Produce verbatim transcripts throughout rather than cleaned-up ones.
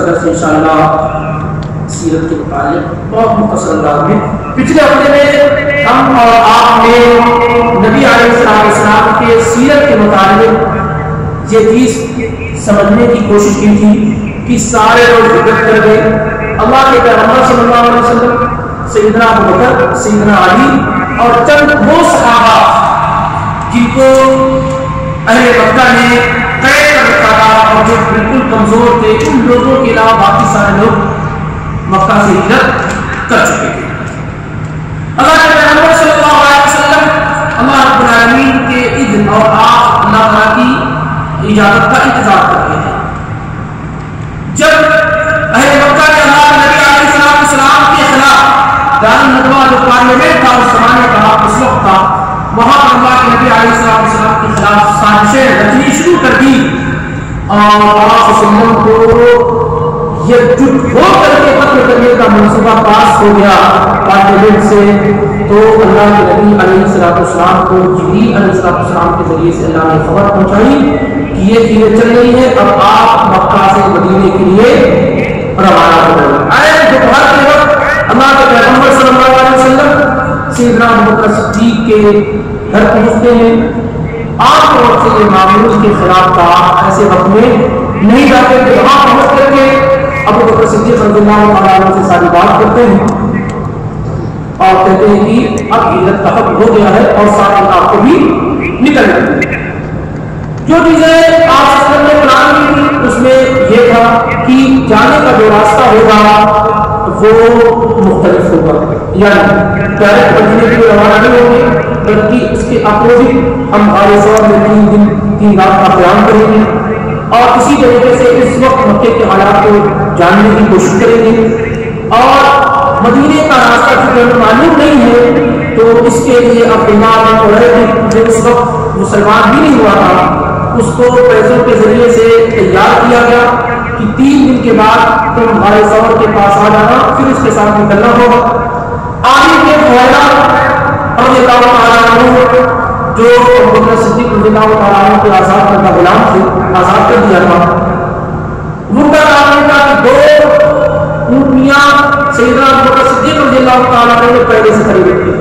درس انشاءاللہ سیرت کے متعلق بہت مختصر انداز میں. پچھلے ہفتے میں ہم اور آپ نے نبی علیہ السلام کے سیرت کے متعلق یہ چیز سمجھنے کی کوشش کی تھی کہ سارے لوگ ہجرت کر گئے. اللہ کے پیغمبر صلی اللہ علیہ وسلم، سیدنا ابو بکر، سیدنا علی اور چند وہ صحابہ جن کو اہل مکہ نے قید کر رکھا تھا اور جو بالکل کمزور تھے، ان لوگوں کے علاوہ باقی سارے لوگ مکہ سے ہجرت کر چکے تھے. اللہ کے پیغمبر صلی اللہ علیہ وسلم اللہ رب العالمین کے اذن اور آپ اللہ تعالیٰ کی اجازت کا انتظار کرتے ہیں. جب اہل مکہ کے اللہ نبی علیہ السلام کے خلاف دار الندوہ جو پارلیمنٹ تھا اس زمانے کا، اس وقت کا، وہاں اللہ کے نبی علیہ السلام کے خلاف سازشیں رچنی شروع کر دی اور آپ صلی اللہ علیہ وسلم کو یہ جٹ ہو کر کے قتل کرنے کا منصوبہ پاس ہو گیا پارلیمنٹ سے. تو اللہ کے نبی علیہ السلام کو جبریل علیہ السلام کے ذریعے سے اللہ نے خبر پہنچائی کہ یہ چیزیں چل رہی ہیں، اب آپ مکہ سے مدینے کے لیے روانہ ہو گئے. آئے دوپہر کے وقت اللہ کے پیغمبر صلی اللہ علیہ وسلم سیدنا ابو بکر صدیق کے گھر پہنچتے ہیں. عام طور سے یہ معمول کے خلاف تھا، ایسے وقت میں نہیں جاتے تھے. وہاں پہنچ کر کے ابو بکر صدیق رضی اللہ عنہ سے ساری بات کرتے ہیں اور کہتے ہیں کہ اب ہجرت کا حق ہو گیا ہے اور ساتھ آپ کو بھی نکل جائے. جو چیزیں آپ نے پلان کی تھی اس میں یہ تھا کہ جانے کا جو راستہ ہوگا وہ مختلف ہوگا، یعنی ڈائریکٹ مدینے کی روانہ نہیں ہوگی بلکہ اس کے اپوزٹ ہم غار ثور میں تین دن تین رات کا قیام کریں گے اور اسی طریقے سے اس وقت مکے کے حالات کو جاننے کی کوشش کریں گے. اور مدینے کا راستہ چونکہ معلوم نہیں ہے تو اس کے لیے عبداللہ بن علیہ جو اس وقت مسلمان بھی نہیں ہوا تھا، اس کو پیسوں کے ذریعے سے تیار کیا گیا کہ تین دن کے بعد تم غار ثور کے پاس آ جانا، پھر اس کے ساتھ نکلنا ہوگا. آگے کے فائدہ رضی اللہ تعالیٰ عنہ جو ابو بکر صدیق رضی اللہ تعالیٰ عنہ کے آزاد کردہ غلام تھے، آزاد کر دیا تھا. ان کا کام تھا کہ دو اونٹنیاں سیدنا ابو بکر صدیق رضی اللہ تعالیٰ عنہ نے پہلے سے خرید رکھی،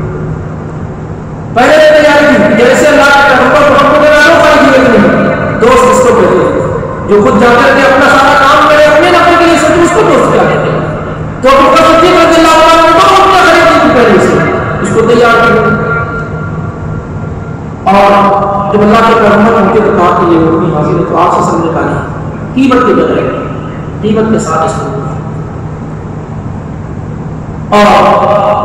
پہلے سے تیاری تھی. جیسے اللہ کے پیغمبر محمد دوست اس کو کہتے ہیں جو خود جا کر کے اپنا سارا کام کرے اپنے نفع کے لیے سب اس کو دوست کیا کہتے ہیں. تو ابو بکر صدیق رضی اللہ عنہ نے بہت اپنا خرید تھی پہلے سے اس کو تیار کر. اور جب اللہ کے پیغمبر ان کے کہا کہ یہ روٹی حاضر ہے تو آپ سے سمجھ نکالی قیمت کے بغیر، قیمت کے ساتھ اس کو. اور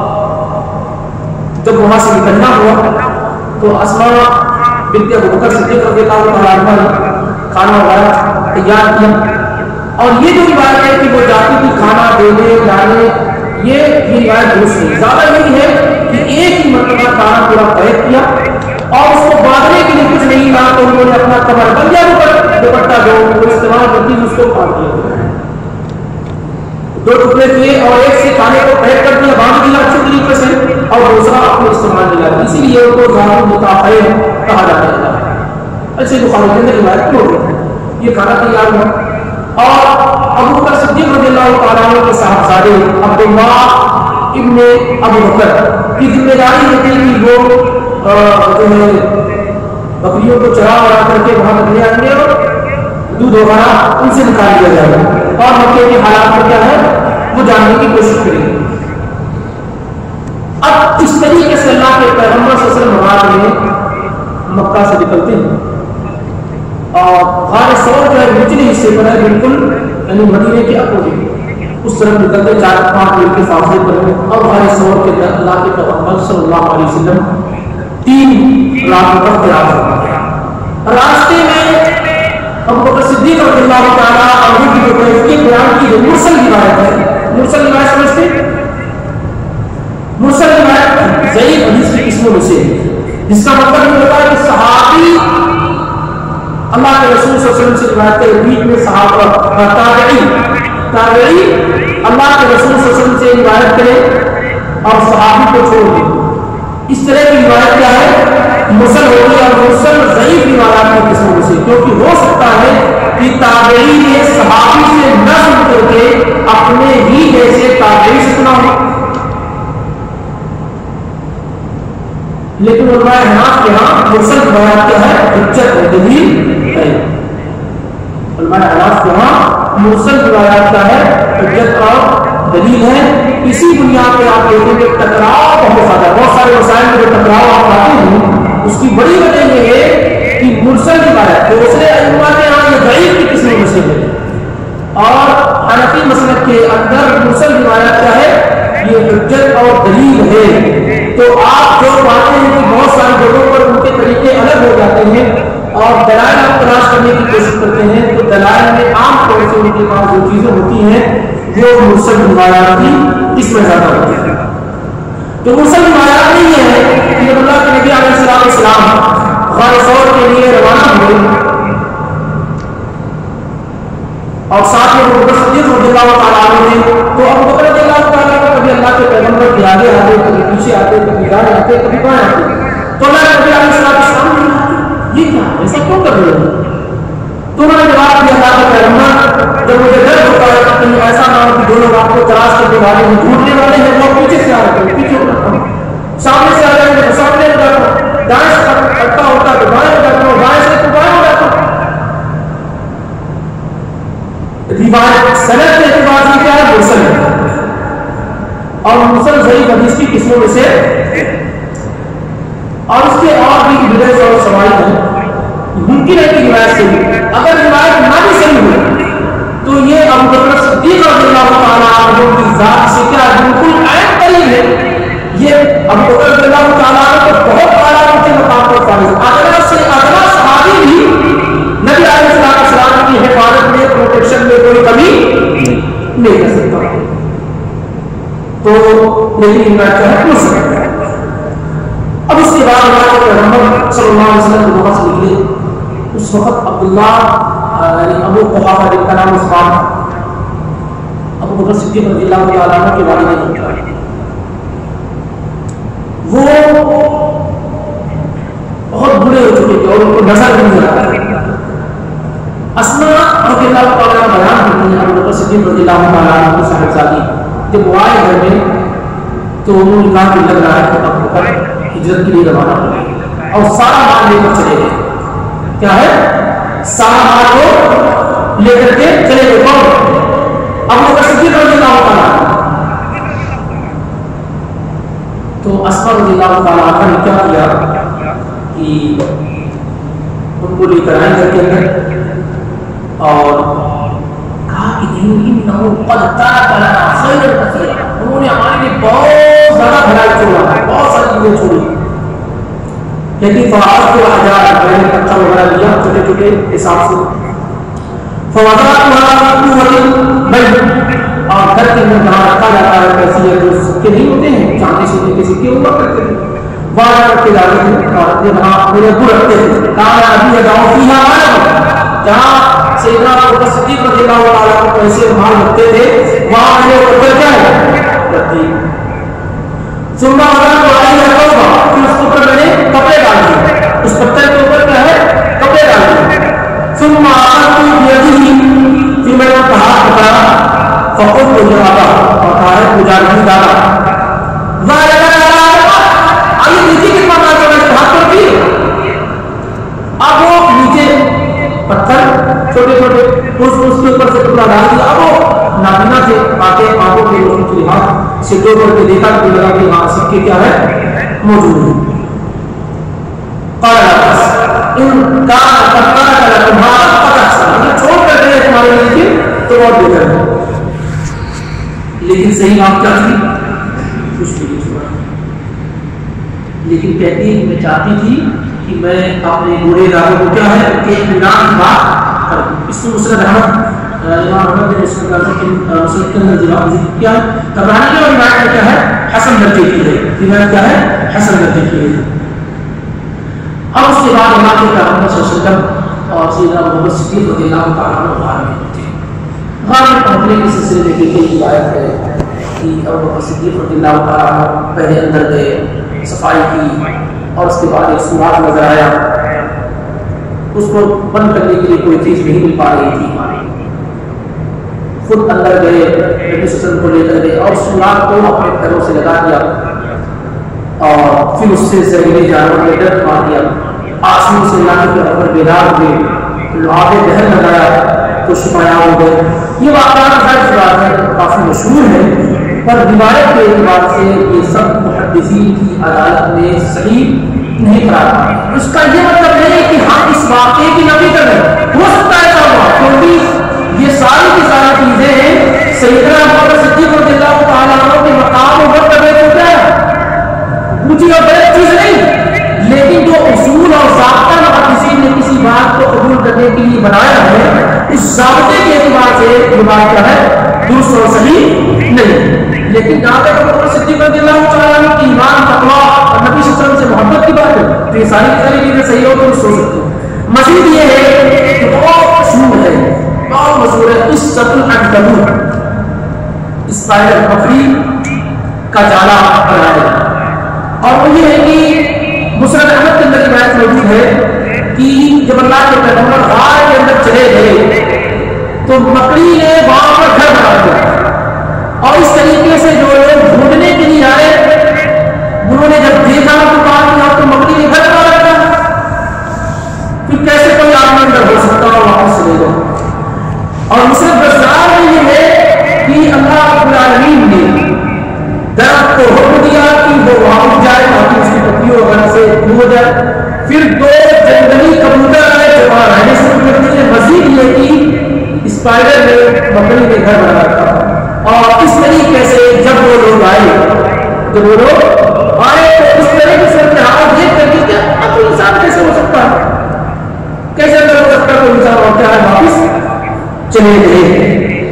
جب وہاں سے نکلنا ہوا تو اسماء بنت ابو بکر صدیق رضی اللہ عنہ نے کھانا وغیرہ تیار کیا. اور یہ جو روایت ہے کہ وہ جاتی تھی کھانا دینے لانے، یہ روایت درست نہیں. زیادہ یہی ہے کہ ایک ہی مرتبہ کھانا پورا پیک کیا اور اس کو باندھنے کے لیے کچھ نہیں تھا تو انہوں نے اپنا کمر بند یا دوپٹہ جو وہ استعمال کرتی اس کو کاٹ دیا، دو ٹکڑے کیے اور ایک سے کھانے کو پیک کر دیا، باندھ دیا اچھے طریقے سے اور دوسرا اپنے استعمال میں لایا. اسی لیے ان کو ظاہر متاخر کہا جاتا ہے. ایسے بخاری کے اندر روایت کیوں ہوئی؟ یہ کھانا تیار ہوا اور ابو بکر صدیق رضی اللہ تعالیٰ عنہ کے صاحبزادے عبداللہ ابن ابو بکر کی ذمہ داری ہوتی کہ وہ جو ہے بکریوں کو چرا وڑا کر کے وہاں تک لے آئیں گے اور دودھ وغیرہ ان سے نکال لیا جائے گا اور مکے کے حالات میں کیا ہے وہ جاننے کی کوشش کریں گے. اب اس طریقے سے اللہ کے پیغمبر صلی اللہ علیہ وسلم میں مکہ سے نکلتے ہیں اور غار ثور جو ہے نچلے حصے پر ہے بالکل، یعنی مدینے کے اپوزٹ اس طرف نکلتے چار پانچ میل کے فاصلے پر ہے. اور غار ثور کے اندر اللہ کے پیغمبر صلی اللہ علیہ وسلم تین راتوں کا قیام کرتے ہیں. راستے میں ابو بکر صدیق رضی اللہ تعالیٰ عنہ کی جو کیفیت بیان کی جو مرسل روایت ہے، مرسل روایت سمجھتے ہیں؟ مرسل روایت ضعیف حدیث کی قسموں میں سے جس کا مطلب یہ ہوتا ہے کہ صحابی اللہ کے رسول صلی اللہ علیہ وسلم سے روایت کے بیچ میں صحابہ تابعی تابعی اللہ کے رسول صلی اللہ علیہ وسلم سے روایت کرے اور صحابی کو چھوڑ دے. اس طرح کی روایت کیا ہے؟ مرسل ہوتی ہے اور مرسل ضعیف روایات کی قسموں میں سے، کیونکہ ہو سکتا ہے کہ کہ تابعی نے صحابی سے نہ سن کر کے اپنے ہی جیسے تابعی سے سنا ہو. لیکن علماء احناف کے ہاں مرسل روایات کیا ہے؟ حجت ہے، دلیل ہے. علماء احناف کے ہاں مرسل روایات کیا ہے؟ حجت اور دلیل ہے. اسی بنیاد پہ آپ دیکھیں کہ ٹکراؤ بہت زیادہ، بہت سارے مسائل میں جو ٹکراؤ آپ پاتے ہیں اس کی بڑی وجہ یہ ہے کہ مرسل روایت دوسرے ائمہ کے ہاں یہ ضعیف کی قسم میں سے ہے، اور حنفی مسلک کے اندر مرسل روایت کیا ہے؟ یہ حجت اور دلیل ہے. تو آپ جو پاتے ہیں کہ بہت ساری جگہوں پر ان کے طریقے الگ ہو جاتے ہیں اور دلائل آپ تلاش کرنے کی کوشش کرتے ہیں، تو دلائل میں عام طور سے ان کے پاس جو چیزیں ہوتی ہیں وہ مرسل روایات کی اس میں زیادہ ہوتی ہے. تو مرسل روایات نہیں ہے کہ جب اللہ کے نبی علیہ السلام السلام غار ثور کے لیے روانہ ہوئے اور ساتھ میں ابو بکر صدیق رضی اللہ تعالیٰ عنہ تھے، تو ابو بکر رضی اللہ تعالیٰ عنہ کبھی اللہ کے پیغمبر کے آگے آتے، کبھی پیچھے آتے، کبھی دائیں آتے، کبھی بائیں آتے. تو اللہ کے نبی علیہ السلام نے یہ کیا ایسا کیوں کر رہے ہیں؟ تو انہوں نے جواب دیا اللہ کے پیغمبر جب مجھے ڈر ہوتا ہے کہیں ایسا نہ ہو کہ دونوں آپ کو تلاش کرنے والے ہیں، ڈھونڈنے والے ہیں، وہ پیچھے سے آ رہے ہیں، پیچھے ہو رہا ہوں، سامنے سے آ رہے ہیں، سامنے ہو جاتا ہوں، دائیں سے اٹھتا ہوتا تو بائیں ہو جاتا ہوں، بائیں سے تو بائیں ہو جاتا ہوں. روایت سند کے اعتبار سے کیا ہے؟ مرسل ہے، اور مرسل ضعیف حدیث کی قسموں میں سے. اور اس کے اور بھی بدعت اور شواہد ہیں. ممکن ہے کہ روایت سے بھی اگر روایت نہ بھی صحیح ہو تو یہ ابو بکر صدیق رضی اللہ تعالیٰ عنہ کی ذات سے کیا بالکل عین قریب ہے. یہ ابو بکر رضی اللہ تعالیٰ عنہ کو بہت اعلیٰ کے مقام پر فائز، ادنا سے ادنا صحابی بھی نبی علیہ السلام کی حفاظت میں، پروٹیکشن میں کوئی کمی نہیں کر سکتا. تو لیکن روایت کیا ہے؟ مرسل. اب اس کے بعد اللہ کے پیغمبر صلی اللہ علیہ وسلم کے وقت سے نکلے، اس وقت عبداللہ یعنی ابو قحافہ جن کا نام عثمان تھا، ابو بکر صدیق رضی اللہ تعالیٰ عنہ کے والد ہیں، وہ بہت بڑے ہو چکے تھے اور ان کو نظر نہیں آ رہا تھا. اسماء رضی اللہ تعالیٰ عنہ بیان کرتی ہیں ابو بکر صدیق رضی اللہ تعالیٰ عنہ کی صاحبزادی جب وہ آئے گھر میں تو انہوں نے کہا کہ لگ رہا ہے کہ ابو بکر ہجرت کے لیے روانہ ہو گئے اور سارا مال لے کر چلے گئے. کیا ہے؟ سارا مال کو لے کر کے چلے گئے. کون؟ ابو بکر صدیق رضی اللہ تعالیٰ. تو اسماء رضی اللہ تعالیٰ عنہ نے کیا کیا کہ ان کو لے کر آئے گھر کے اندر اور کہا کہ انہوں نے ہمارے لیے بہت زیادہ بھلائی چھوڑا ہے، بہت ساری چیزیں چھوڑی. لیکن فوائد کو ہزار میں نے پتھر وغیرہ لیا چھوٹے چھوٹے حساب سے، اور گھر کے اندر جہاں رکھا جاتا ہے پیسے جو سکے نہیں ہوتے ہیں، چاندی سونے کے سکے ہوا کرتے تھے، وہاں رکھ کے جاتے تھے. اور جہاں میرے ابو رکھتے تھے کہا ابھی اجاؤ فیہا مال، جہاں سیدنا ابو بکر صدیق رضی اللہ تعالیٰ عنہ پیسے مال رکھتے تھے وہاں میرے اوپر کیا ہے رکھتی. ثم وضعت علیہ الثوب، پھر اس کے اوپر میں نے کپڑے ڈال دیے، اس پتھر کے اوپر کیا ہے کپڑے ڈال دیے. ثم اخذت بیدہ، پھر میں نے اس کا ہاتھ پکڑا، فقلت للربا، اور کہا ہے مجاہدین ڈالا. آئیے نیچے کتنا مال کا میں ہاتھ پر کی. اب وہ نیچے پتھر چھوٹے چھوٹے اس کے اوپر سے ٹکڑا ڈال دیا. اب وہ نابینا سے آتے آنکھوں کے روشنی کے لحاظ سے دو کر کے دیکھا کہ لگا کہ وہاں سکے کیا ہے موجود ہے. قال ان کان قد کان تمہارا پتہ چھوڑ کر دے تمہارے لیے تو بہت بہتر ہے. لیکن صحیح بات کیا تھی؟ کچھ بھی نہیں چھوڑا. لیکن کہتی ہے کہ میں چاہتی تھی کہ میں اپنے بوڑھے دادوں کو کیا ہے کہ اطمینان بات کروں. اس کو مسند احمد امام احمد نے اس کا مسند کے اندر جواب کیا ہے. طبرانی کی روایت میں کیا ہے حسن درجے کی ہے، روایت کیا ہے حسن درجے کی ہے. اب اس کے بعد اللہ کے پیغمبر صلی اللہ علیہ وسلم اور سیدنا ابو بکر صدیق رضی اللہ تعالیٰ عنہ غار میں ہوتے ہیں. غار میں پہنچنے کے سلسلے میں کئی روایت ہے کہ ابو بکر صدیق رضی اللہ تعالیٰ عنہ پہلے اندر گئے، صفائی کی، اور اس کے بعد ایک سوراخ نظر آیا اس کو بند کرنے کے لیے کوئی چیز نہیں مل پا رہی تھی. خود اندر گئے, نبی صلی اللہ علیہ وسلم کو لے کر گئے اور سوراخ کو اپنے پیروں سے لگا دیا اور پھر اس سے زہریلے جانور نے ڈر مار دیا. آسمان سے لانے کے اوپر بیدار ہوئے, آگے دہن لگایا تو شفایا ہو گئے. یہ واقعات ظاہر بات ہے کافی مشہور ہے, پر روایت کے اعتبار سے یہ سب محدثین کی عدالت میں صحیح نہیں قرار. اس کا یہ مطلب نہیں کہ ہم اس واقعے کی نفی کر رہے ہیں, ہو سکتا ہے ایسا ہوا, کیونکہ یہ ساری کی ساری چیزیں ہیں سیدنا ابوبکر صدیق رضی اللہ تعالیٰ عنہ کے مقام و مرتبے کو کیا ہے اونچی اور غلط چیز نہیں, لیکن جو اصول اور ضابطہ محدثین نے کسی بات کو قبول کرنے کے لیے بنایا ہے, اس ضابطے کے اعتبار سے یہ بات کیا ہے درست اور صحیح نہیں. لیکن جہاں تک ابوبکر صدیق رضی اللہ تعالیٰ عنہ کی ایمان, تقویٰ اور نبی صلی اللہ علیہ وسلم سے محبت کی بات ہے تو یہ ساری کی ساری چیزیں صحیح ہو درست ہو سکتی ہیں. مزید یہ ہے کہ بہت مشہور ہے بہت مشہور ہے قصۃ العنکبوت, اسپائڈر مکڑی کا جالا بنایا, اور وہ یہ ہے کہ مسند احمد کے اندر روایت موجود ہے کہ جب اللہ کے پیغمبر غار کے اندر چلے گئے تو مکڑی نے وہاں پر گھر بنا دیا, اور اس طریقے سے جو لوگ ڈھونڈنے کے لیے آئے انہوں نے جب دیکھا تو کہا کہ تو مکڑی نے گھر بنا رکھا, پھر کیسے کوئی آدمی اندر ہو سکتا اور واپس چلے گا. اور مسند بزار میں یہ ہے کہ اللہ رب العالمین نے درخت کو حکم دیا کہ وہ وہاں اٹھ جائے تاکہ اس کی پتیوں وغیرہ سے دور ہو جائے. پھر دو جنگلی کبوتر آئے جو وہاں رہنے شروع کر دیے. مزید یہ کہ اسپائڈر نے مکڑی کے گھر بنا رکھا, اور اس طریقے سے جب وہ لوگ آئے جب وہ لوگ آئے تو اس طریقے سے امتحان دیکھ کر کے کیا کوئی انسان کیسے ہو سکتا ہے, کیسے اندر ہو سکتا ہے کوئی انسان, اور کیا ہے واپس چلے گئے.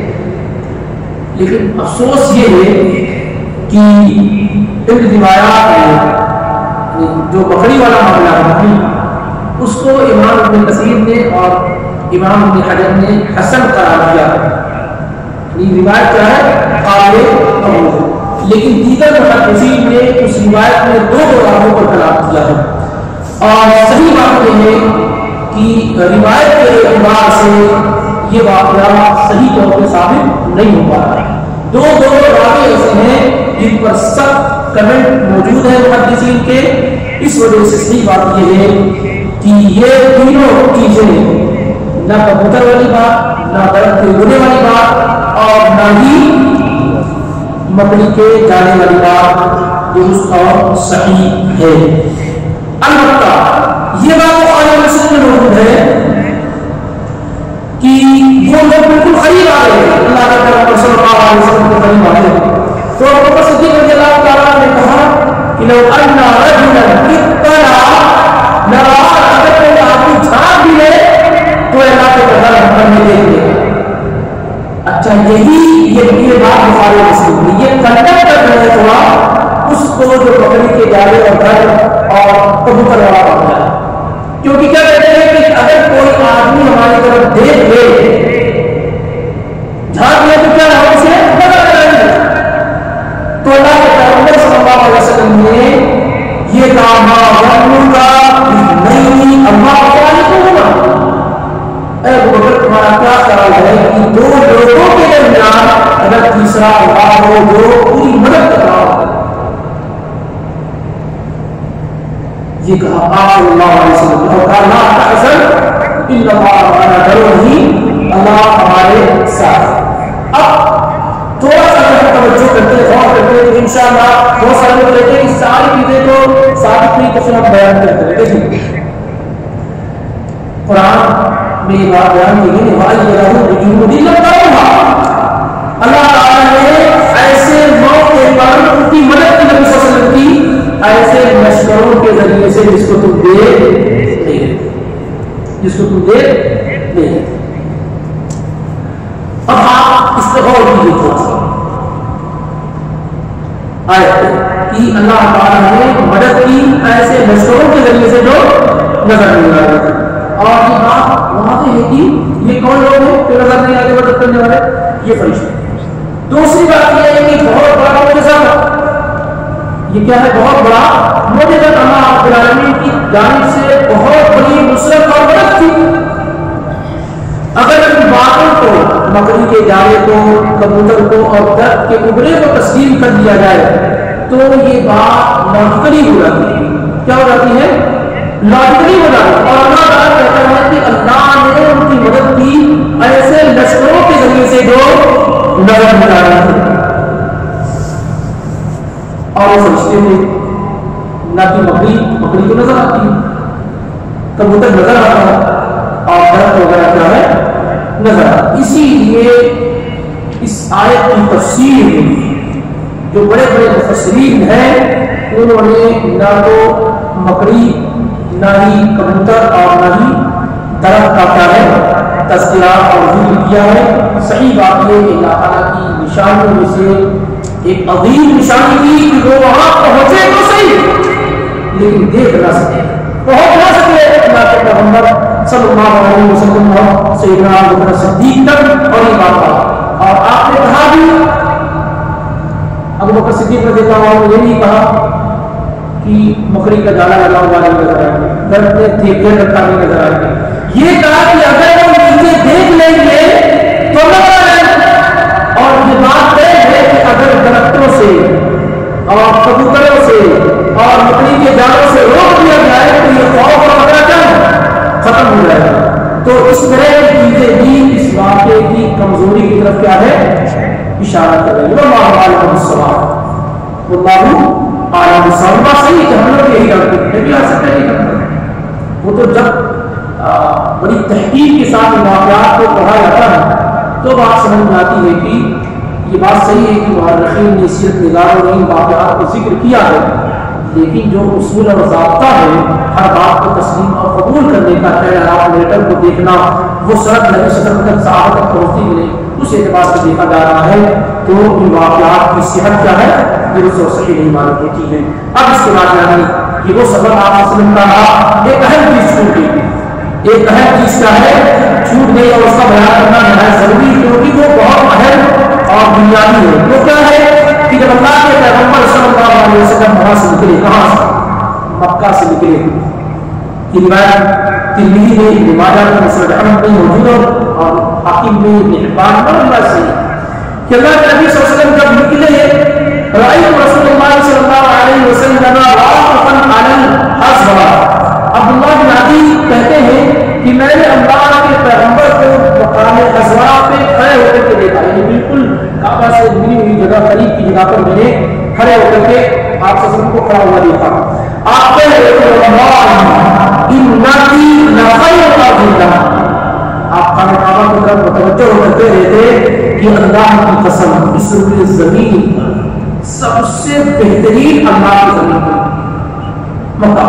لیکن افسوس یہ ہے کہ ان روایات میں جو بکری والا معاملہ ہے اس کو امام ابن کثیر نے اور امام ابن حجر نے حسن قرار دیا. یہ روایت کیا ہے قابل قبول, لیکن دیگر محدثین نے اس روایت میں دو دو راہوں پر کلام کیا ہے. اور صحیح بات یہ ہے کہ روایت کے اعتبار سے یہ واقعہ صحیح طور پہ ثابت نہیں ہو پا رہا ہے. دو دو راوی ایسے ہیں جن پر سخت کمنٹ موجود ہے محدثین کے. اس وجہ سے صحیح بات یہ ہے کہ یہ تینوں چیزیں نہ کبوتر والی بات, نہ درخت کے اڑنے والی بات, اور نہ ہی مکڑی کے جانے والی بات درست اور صحیح ہے. البتہ یہ بات بخاری مسلم میں موجود ہے کہ وہ لوگ بالکل قریب آ رہے ہیں اللہ کے پیغمبر صلی اللہ علیہ وسلم کے قریب آ رہے ہیں. تو ابوبکر صدیق رضی اللہ تعالیٰ نے کہا کہ لو ان رجلا اطلع لرأى, اگر کوئی آدمی جھانک بھی لے تو اللہ کے پیغمبر ہم نے دیکھ لیا. اچھا یہی یہ بات بخاری مسلم میں یہ کنڈکٹ کر رہے ہیں تھوڑا اس کو جو بکری کے جالے اور گھر اور کبوتر والا معاملہ ہے. کیونکہ کیا کہتے ہیں کہ اگر کوئی آدمی ہماری طرف دیکھ لے جھانک لے تو کیا ہم اسے بدل کریں گے. تو اللہ کے پیغمبر صلی اللہ علیہ وسلم نے یہ کہا ظنوں کا نہیں اللہ تعالی کو ہوگا. اے ابوبکر تمہارا کیا خیال ہے کہ دو لوگوں کے درمیان اگر تیسرا اللہ ہو جو پوری مدد کر رہا ہو. یہ کہا آپ صلی اللہ علیہ وسلم اور کہا لا تحزن ان اللہ معنا, ڈرو نہیں اللہ ہمارے ساتھ. اب تھوڑا سا اگر توجہ کرتے غور کرتے تو انشاءاللہ بہت سارے لوگ کہتے ہیں کہ ساری چیزیں تو ثابت نہیں تو پھر ہم بیان کرتے رہتے ہیں. قرآن میں یہ بات بیان کی گئی اللہ تعالیٰ نے ایسے موقع پر ان کی مدد کی نبی صلی اللہ علیہ وسلم کی ایسے لشکروں کے ذریعے سے جس کو تم دے نہیں جس کو تم دے نہیں. اب آپ اس سے غور کیجیے تھوڑا سا آیت کہ اللہ تعالیٰ نے مدد کی ایسے لشکروں کے ذریعے سے جو نظر نہیں آ رہے. اور یہ بات وہاں سے ہے کہ یہ کون لوگ ہیں جو نظر نہیں آگے مدد کرنے والے, یہ فرشتے. دوسری بات یہ ہے کہ بہت بڑا معجزہ, یہ کیا ہے بہت بڑا معجزہ اللہ رب العالمین کی جانب سے بہت بڑی نصرت اور مدد تھی. باتوں کو، مکڑی کے جالے کو، کبوتر کو اور درخت کے ابرے کو تسلیم کر دیا جائے تو یہ بات لاجیکلی ہو جاتی ہے. کیا ہو جاتی ہے؟ لاجیکلی ہو جاتی ہے. اور اللہ تعالیٰ کہتا ہے کہ اللہ نے ان کی مدد کی ایسے لشکروں کے ذریعے سے جو نظر نہیں آ رہے تھے. اور وہ سمجھتے تھے نہ کہ مکڑی مکڑی کو نظر آتی ہے، کبوتر نظر آتا ہے اور درخت وغیرہ کیا ہے نظر آتا. اسی لیے اس آیت کی تفسیر جو بڑے بڑے مفسرین ہیں انہوں نے نہ تو مکڑی نہ ہی کبوتر اور نہ ہی درخت کا کیا ہے تذکرہ اور ذکر کیا ہے. صحیح بات یہ کہ اللہ تعالیٰ کی نشانیوں میں سے ایک عظیم نشانی تھی کہ وہ وہاں پہنچے تو صحیح لیکن دیکھ نہ سکے، پہنچ نہ سکے اللہ کے پیغمبر صلی اللہ علیہ وسلم اور سیدنا ابو بکر صدیق تک. اور یہ بات اور آپ نے کہا بھی ابو بکر صدیق رضی اللہ عنہ نے یہ نہیں کہا کہ مکڑی کا جالا لگا ہوا نہیں نظر آئے گا، درخت میں تھیپڑے رکھا نہیں نظر آئے گا. یہ کہا کہ اگر وہ مجھے دیکھ لیں گے تو نظر آئے گا. اور یہ بات طے ہے کہ اگر درختوں سے اور کبوتروں سے اور مکڑی کے جالوں سے روک دیا جائے تو یہ خوف اور خطرہ کیا ختم ہو جائے گا. تو اس طرح کی چیزیں بھی اس واقعے کی کمزوری کی طرف کیا ہے اشارہ کر رہی ہے. واللہ عالم بالصواب، واللہ عالم بالصواب. بات صحیح ہے، ہم لوگ یہی کرتے ہیں بھی آ سکتا ہے نہیں. وہ تو جب بڑی تحقیق کے ساتھ واقعات کو پڑھا جاتا ہے تو بات سمجھ میں آتی ہے کہ یہ بات صحیح ہے کہ مورخین نے سیرت نگاروں نے ان واقعات کو ذکر کیا ہے، لیکن جو اصول اور ضابطہ ہے ہر بات کو تسلیم اور قبول کرنے کا لیٹر کو دیکھنا وہ سڑک نبی صلی اللہ علیہ وسلم تک صحابہ تک پہنچتی ملے اس اعتبار سے دیکھا جا رہا ہے تو ان واقعات کی صحت کیا ہے درست اور صحیح نہیں معلوم ہوتی ہے. اب اس کے بعد یعنی کہ وہ سبق آپ صلی اللہ علیہ وسلم کا رہا ایک اہم چیز چھوٹ گئی، ایک اہم چیز کیا ہے چھوٹ گئی اور اس کا بیان کرنا نہایت ضروری کیونکہ وہ بہت اہم اور بنیادی ہے. وہ کیا ہے کہ جب اللہ کے پیغمبر صلی اللہ علیہ وسلم وہاں سے نکلے، کہاں سے؟ مکہ سے نکلے. یہ روایت ترمذی میں ابن ماجہ میں مسند احمد میں موجود ہے اور حاکم میں ابن حبان میں اللہ سے کہ اللہ کے نبی صلی اللہ علیہ وسلم جب نکلے رأیت رسول اللہ صلی اللہ علیہ وسلم واقفا علی الحصبہ. عبداللہ بن عدی کہتے ہیں کہ میں نے اللہ کے پیغمبر کو مقام حصبہ پہ کھڑے ہو کر کے دیکھا، یعنی بالکل کعبہ سے ملی ہوئی جگہ قریب کی جگہ پر میں نے کھڑے ہو کر کے آپ سے سب کو کھڑا ہوا دیکھا. آپ کہہ رہے تھے اللہ انکی لخیر اللہ. آپ خانہ کعبہ کی طرف متوجہ ہو کر کہہ رہے تھے کہ اللہ کی قسم اس روئے زمین سب سے بہترین اللہ کی زمین پر مکہ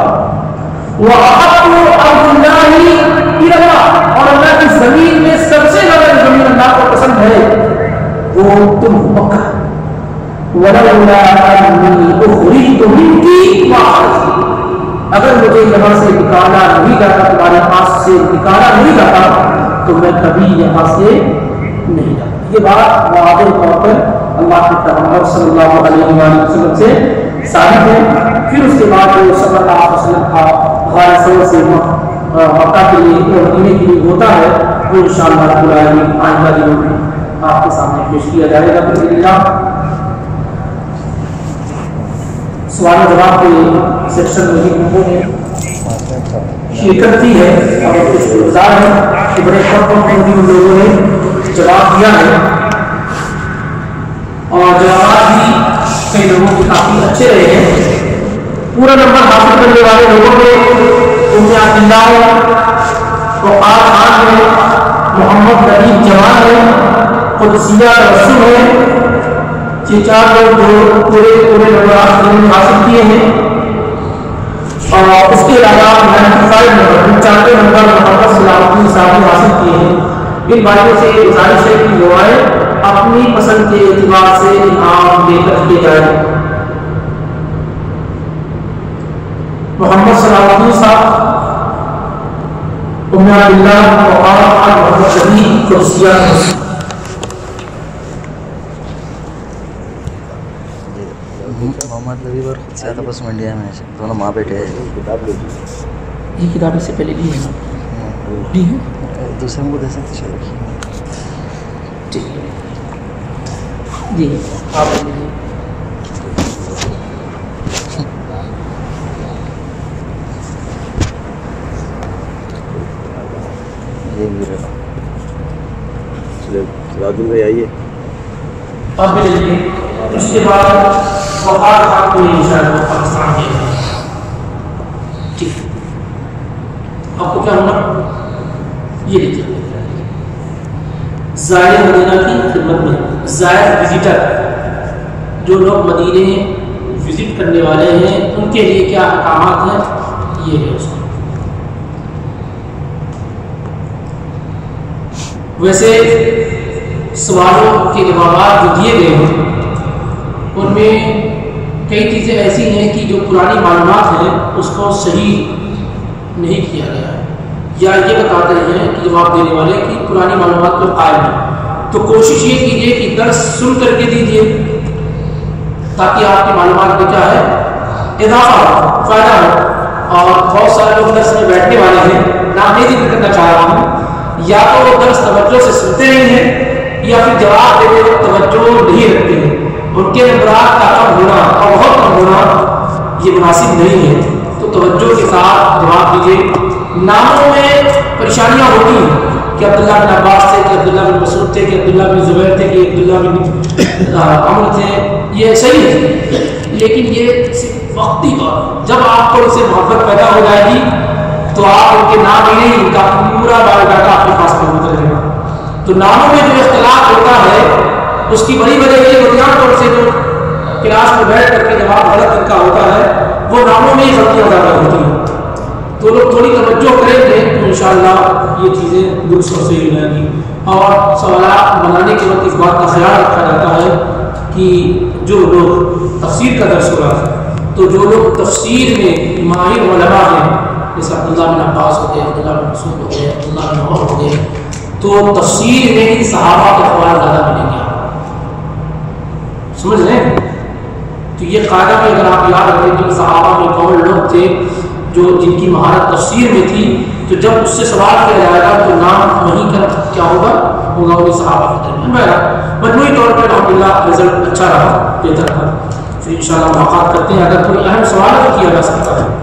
وَأَحَبُّ أَرْضِ اللَّهِ إِلَى اللَّهِ. اور اللہ کی زمین میں سب سے زیادہ زمین اللہ کو پسند ہے وہ تم مکہ. وَلَوْلَا أَنِّي أُخْرِجْتُ مِنْكِ وَأَخْرَجْتُ. اگر مجھے یہاں سے نکالا نہیں جاتا، تمہارے پاس سے نکالا نہیں جاتا تو میں کبھی یہاں سے نہیں جاتا. یہ بات واضح طور پر اللہ کے پیغمبر صلی اللہ علیہ وسلم سے ثابت ہے. پھر اس کے بعد جو صلی اللہ علیہ وسلم کا غار ثور سے مکہ کے لیے مدینے کے لیے ہوتا ہے وہ انشاءاللہ رب العالمین آئندہ دنوں میں آپ کے سامنے پیش کیا جائے گا باذن اللہ. سوال جواب کے سیکشن میں لوگوں نے شرکت کی ہے اور کچھ گزار ہے کہ بڑے خط ان لوگوں نے جواب دیا ہے اور جوابات بھی کئی لوگوں کے کافی اچھے رہے ہیں. پورا نمبر حاصل کرنے والے لوگوں میں ام عبداللہ وقار خان ہے، محمد نبیل جوان ہے، قدسیہ رسول ہے. یہ چار لوگ جو پورے پورے نمبرات حاصل کیے ہیں. اور اس کے علاوہ نمبر چارٹے نمبر محمد صلاح الدین صاحب نے حاصل کیے ہیں. ان باتوں سے گزارش ہے کہ دعائیں اپنی پسند کے اعتبار سے انعام دے کر کیے جائیں. محمد صلاح الدین صاحب، ام عبداللہ وقار خان، محمد شبیب قدسیہ. محمد لبیب اور قدسیہ آپس میں انڈیا میں دونوں ماں بیٹے ہیں. یہ کتاب اس سے پہلے لی ہے نا؟ لی ہے دوسرے کو دے سکتے چلو. ٹھیک جی آپ لیجیے. راجو بھائی آئیے. آپ بھی لیجیے. اس کے بعد وقار خان کو انشاءاللہ پاکستان کے ٹھیک. آپ کو کیا ہونا یہ لیجیے. زائر مدینہ کی خدمت میں زائر وزٹر جو لوگ مدینے وزٹ کرنے والے ہیں ان کے لیے کیا احکامات ہیں یہ ہے اس میں. ویسے سوالوں کے جوابات جو دیے گئے ہیں ان میں کئی چیزیں ایسی ہیں کہ جو پرانی معلومات ہیں اس کو صحیح نہیں کیا گیا ہے یا یہ بتاتے ہیں کہ جواب دینے والے کہ پرانی معلومات پر قائم ہیں. تو کوشش یہ کیجیے کہ درس سن کر کے دیجیے تاکہ آپ کی معلومات میں کیا ہے اضافہ ہو فائدہ ہو. اور بہت سارے لوگ درس میں بیٹھنے والے ہیں نام نہیں ذکر کرنا چاہ رہا ہوں یا تو وہ درس توجہ سے سنتے نہیں ہیں یا پھر جواب دیتے وقت توجہ نہیں رکھتے ہیں. ان کے نمبرات کا کم ہونا اور بہت کم ہونا یہ مناسب نہیں ہے. تو توجہ کے ساتھ جواب دیجیے. ناموں میں پریشانیاں ہوتی ہیں کہ عبداللہ بن عباس تھے کہ عبداللہ بن مسعود تھے کہ عبداللہ بن زبیر تھے کہ عبداللہ بن عمر تھے. یہ صحیح ہے لیکن یہ صرف وقتی طور جب آپ کو ان سے محبت پیدا ہو جائے گی تو آپ ان کے نام ہی نہیں ان کا پورا بایو ڈاٹا آپ کے پاس موجود رہے گا. تو ناموں میں جو اختلاف ہوتا ہے اس کی بڑی وجہ یہ بنیاد طور سے جو کلاس میں بیٹھ کر کے جواب غلط ان کا ہوتا ہے وہ ناموں میں ہی غلطیاں زیادہ ہوتی ہیں. تو لوگ تھوڑی توجہ کریں گے تو انشاءاللہ یہ چیزیں درست اور صحیح ہو جائیں گی. اور سوالات بنانے کے وقت اس بات کا خیال رکھا جاتا ہے کہ جو لوگ تفسیر کا درس ہو رہا ہے تو جو لوگ تفسیر میں ماہر علماء ہیں جیسے عبداللہ بن عباس ہو گئے عبداللہ بن مسعود ہو گئے عبداللہ بن عمر ہو گئے تو تفسیر میں ہی صحابہ کے اقوال زیادہ ملیں گے. سمجھ رہے ہیں؟ تو یہ قاعدہ میں اگر آپ یاد رکھیں کہ صحابہ میں کون لوگ تھے جو جن کی مہارت تفسیر میں تھی تو جب اس سے سوال کیا جائے گا تو نام وہیں کا کیا ہوگا ہوگا انہیں صحابہ کے درمیان. مجموعی طور پر الحمدللہ رزلٹ اچھا رہا بہتر تھا. پھر انشاءاللہ ملاقات کرتے ہیں. اگر کوئی اہم سوال بھی کیا جا سکتا ہے